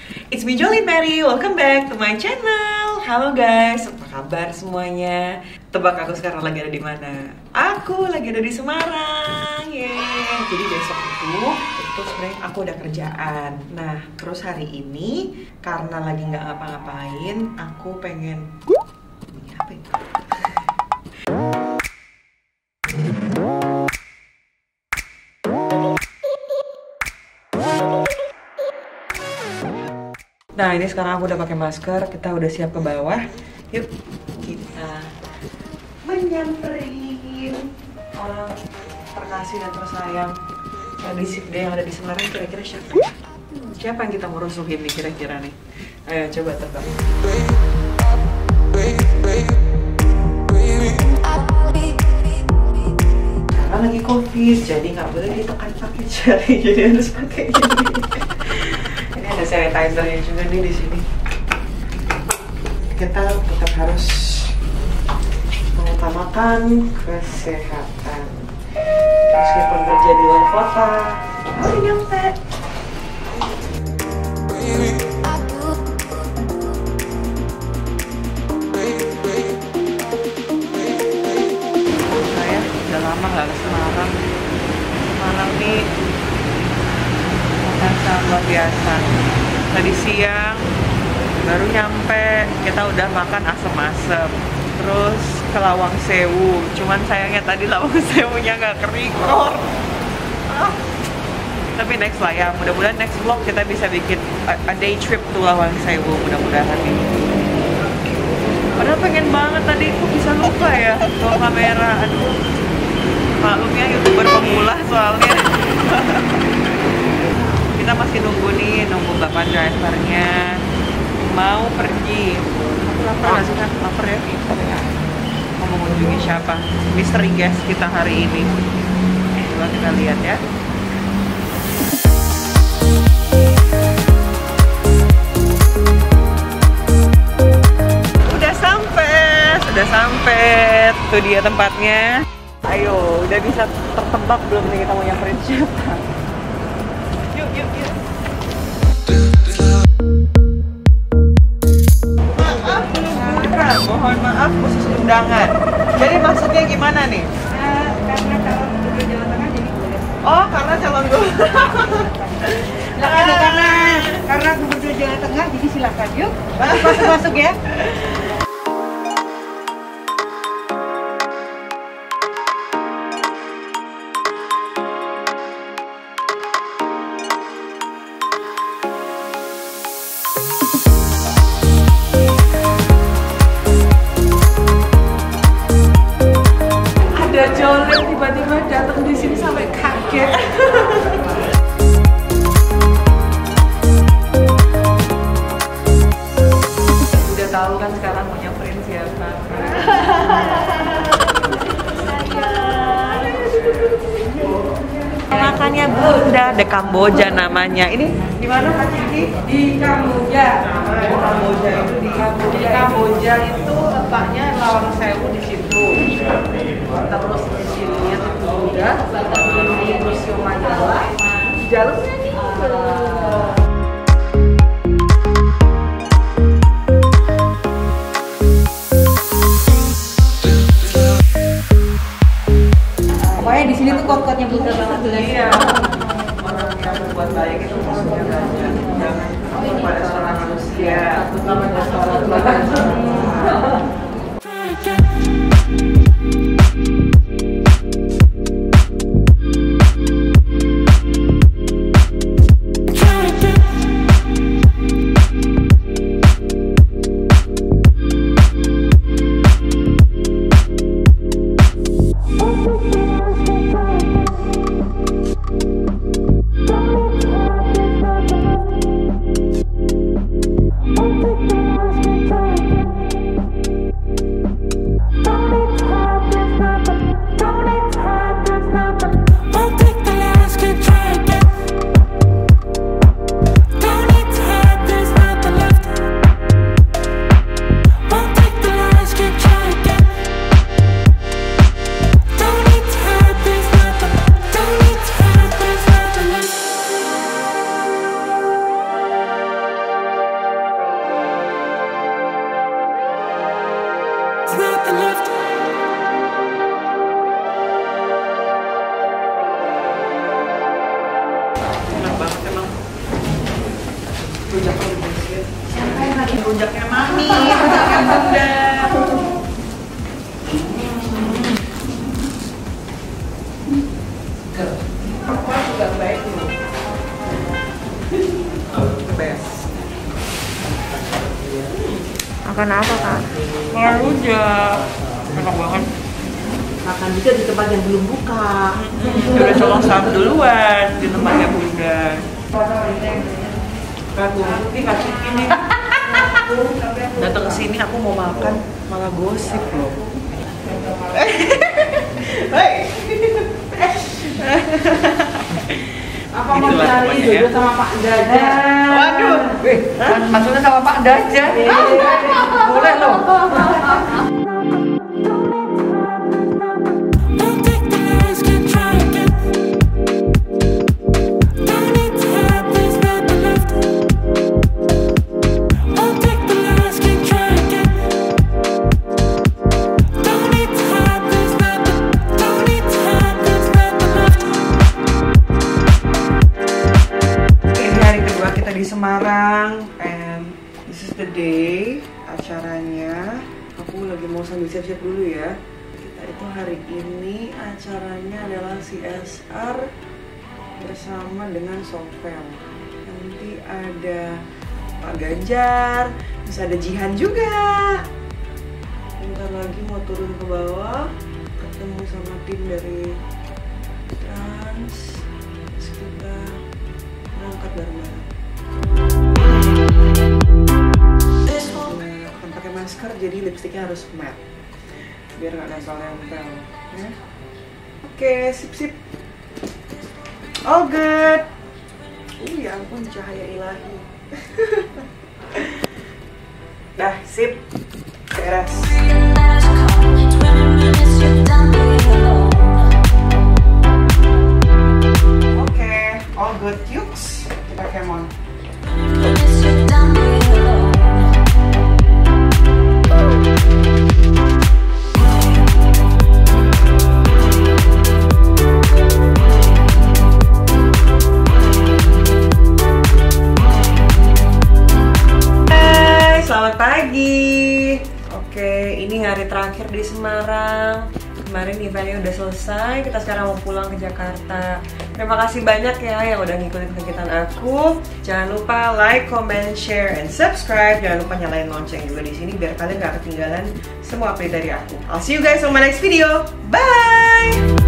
It's me Jolly Mary, welcome back to my channel. Halo guys, apa kabar semuanya? Tebak aku sekarang lagi ada di mana? Aku lagi ada di Semarang. Yeay. Jadi besok itu sebenarnya aku udah kerjaan. Nah, terus hari ini karena lagi nggak ngapa-ngapain, aku pengen ini apa itu? Nah, ini sekarang aku udah pakai masker, kita udah siap ke bawah. Yuk, kita menyamperin orang terkasih dan tersayang yang ada di Semarang. Kira-kira siapa? Siapa yang kita mau rusuhin nih kira-kira nih? Ayo coba tebak. Karena lagi COVID, jadi nggak boleh ditekan pakai jari, jadi harus pakai ini. Ini ada sanitizernya juga nih di sini. Kita tetap harus mengutamakan kesehatan. Meskipun kerja di luar kota, udah nyampe. Saya udah lama nggak ke Semarang. Semarang nih sangat luar biasa. Tadi siang baru nyampe, kita udah makan asem-asem, terus ke Lawang Sewu. Cuman sayangnya tadi Lawang Sewunya nggak ke-record. Tapi next lah ya, mudah-mudahan next vlog kita bisa bikin a day trip to Lawang Sewu, mudah-mudahan ini. Padahal pengen banget tadi, kok bisa lupa ya bawa kamera. Aduh, maklumnya YouTuber pemula soalnya. Kita masih nunggu bapak drivernya mau pergi. Aku lapar gak sih kan? Lapar ya? Mau mengunjungi siapa? Misteri guest kita hari ini. Coba kita lihat ya. Sudah sampai. Tuh dia tempatnya. Ayo, udah bisa tertebak belum nih kita mau nyamperin siapa? Yuk. Maaf, belum buka. Mohon maaf khusus undangan. Jadi maksudnya gimana nih? Karena calon gubernur Jawa Tengah jadi boleh. Oh, karena calon gubernur. Karena gubernur Jawa Tengah jadi silakan yuk. Masuk ya. Jolly tiba-tiba datang di sini sampai kaget. Udah tahu kan sekarang mau nyamperin siapa? Makannya Bunda de Kamboja namanya. Ini di mana Kak Ciki? Di Kamboja. Kamboja itu di Kamboja itu letaknya Lawang Sewu di situ. Terus di sini itu udah di Museum Mandala. Jalurnya nih. Pokoknya di sini tuh kot-kotnya bener banget. Iya. Orang yang berbuat baik itu maksudnya banyak. Jangan pada seorang manusia. Pada seorang manusia. Rujaknya udah bersih. Rujaknya mami, rujaknya bunda. Apa juga baik loh. The best. Makan apa kak? Makan rujak. Enak banget. Makan juga di tempat yang belum buka. Udah colong saham duluan di tempatnya bunda. Ragu, ini kasih ini. Datang ke sini aku mau makan malah gosip loh. Hei. Apa mau cari jodoh sama Pak Daja? Waduh. Maksudnya sama Pak Daja? Boleh loh. Di Semarang, and this is the day acaranya. Aku lagi mau sambil siap-siap dulu ya. Kita itu hari ini acaranya adalah CSR bersama dengan Sovel. Nanti ada Pak Ganjar, terus ada Jihan juga. Bentar lagi mau turun ke bawah, ketemu sama tim dari Trans. Terus kita berangkat bareng-bareng. Akan pakai masker, jadi lipstiknya harus matte biar nggak nempel-nempel ya. Oke, sip. All good. Ya ampun, cahaya ilahi. Dah, sip. Beres. Oke, all good, yuks. Kita kemon. Selamat pagi. Oke, ini hari terakhir di Semarang. Kemarin eventnya udah selesai, kita sekarang mau pulang ke Jakarta. Terima kasih banyak ya yang udah ngikutin kegiatan aku. Jangan lupa like, comment, share, and subscribe. Jangan lupa nyalain lonceng juga di sini biar kalian gak ketinggalan semua update dari aku. I'll see you guys on my next video. Bye!